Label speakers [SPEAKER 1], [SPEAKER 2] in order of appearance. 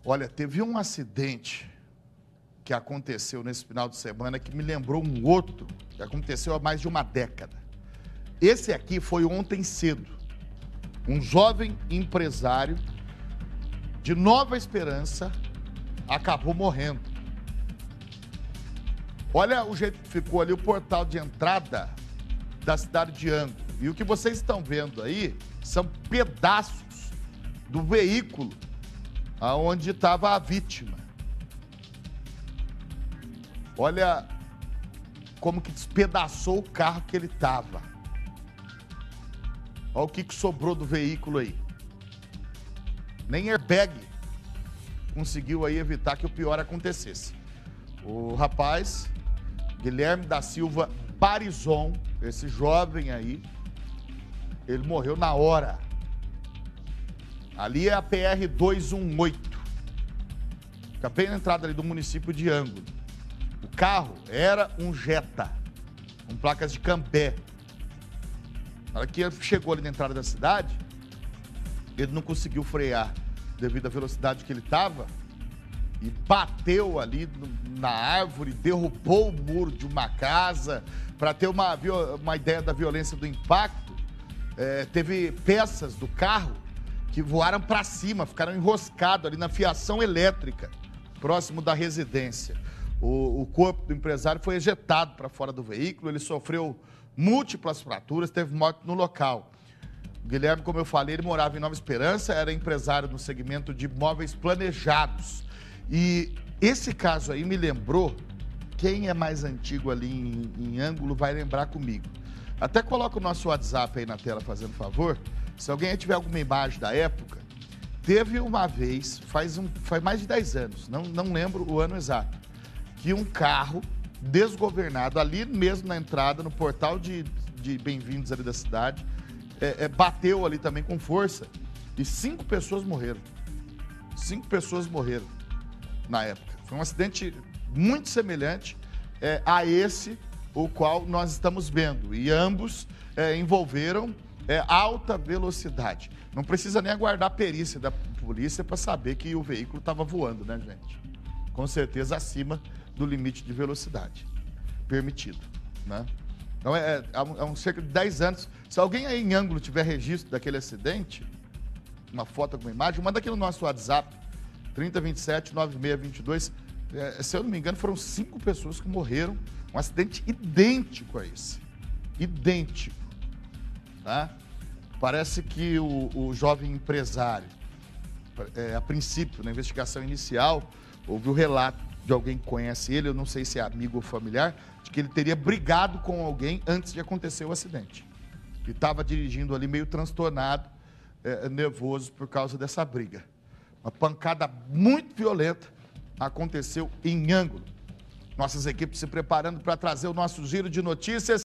[SPEAKER 1] Olha, teve um acidente que aconteceu nesse final de semana que me lembrou um outro que aconteceu há mais de uma década. Esse aqui foi ontem cedo. Um jovem empresário de Nova Esperança acabou morrendo. Olha o jeito que ficou ali o portal de entrada da cidade de Ângulo. E o que vocês estão vendo aí são pedaços do veículo aonde estava a vítima. Olha como que despedaçou o carro que ele estava. Olha o que sobrou do veículo aí. Nem airbag conseguiu aí evitar que o pior acontecesse. O rapaz, Guilherme da Silva Barizon, esse jovem aí, ele morreu na hora. Ali é a PR-218. Fica bem na entrada ali do município de Ângulo. O carro era um Jetta, com placas de Cambé. Na hora que ele chegou ali na entrada da cidade, ele não conseguiu frear devido à velocidade que ele estava e bateu ali na árvore, derrubou o muro de uma casa. Para ter uma ideia da violência do impacto, teve peças do carro que voaram para cima, ficaram enroscados ali na fiação elétrica, próximo da residência. O corpo do empresário foi ejetado para fora do veículo, ele sofreu múltiplas fraturas, teve morte no local. O Guilherme, como eu falei, ele morava em Nova Esperança, era empresário no segmento de imóveis planejados. E esse caso aí me lembrou, quem é mais antigo ali em Ângulo vai lembrar comigo. Até coloca o nosso WhatsApp aí na tela, fazendo favor. Se alguém aí tiver alguma imagem da época, teve uma vez, faz mais de 10 anos, não lembro o ano exato, que um carro desgovernado, ali mesmo na entrada, no portal de bem-vindos ali da cidade, bateu ali também com força e 5 pessoas morreram. 5 pessoas morreram na época. Foi um acidente muito semelhante a esse o qual nós estamos vendo. E ambos envolveram alta velocidade. Não precisa nem aguardar a perícia da polícia para saber que o veículo estava voando, né, gente? Com certeza acima do limite de velocidade permitido, né? Então, há uns cerca de 10 anos. Se alguém aí em Ângulo tiver registro daquele acidente, uma foto, alguma imagem, manda aqui no nosso WhatsApp, 3027-9622. Se eu não me engano, foram 5 pessoas que morreram. Um acidente idêntico a esse. Idêntico. Tá? Parece que o jovem empresário, a princípio, na investigação inicial, houve o relato de alguém que conhece ele, eu não sei se é amigo ou familiar, de que ele teria brigado com alguém antes de acontecer o acidente. E estava dirigindo ali meio transtornado, nervoso por causa dessa briga. Uma pancada muito violenta aconteceu em Ângulo. Nossas equipes se preparando para trazer o nosso giro de notícias.